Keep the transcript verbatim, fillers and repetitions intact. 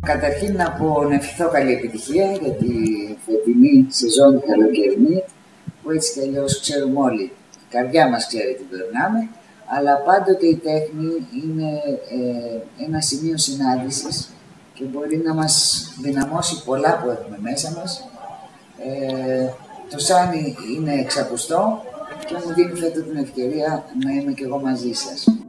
Καταρχήν να πω να ευχηθώ καλή επιτυχία για τη φετινή σεζόν καλοκαιρινή, που έτσι κι αλλιώς ξέρουμε όλοι, η καρδιά μας ξέρει τι περνάμε, αλλά πάντοτε η τέχνη είναι ε, ένα σημείο συνάντησης και μπορεί να μας δυναμώσει πολλά που έχουμε μέσα μας. Ε, το Σάνι είναι εξαπουστό και μου δίνει φέτο την ευκαιρία να είμαι κι εγώ μαζί σας.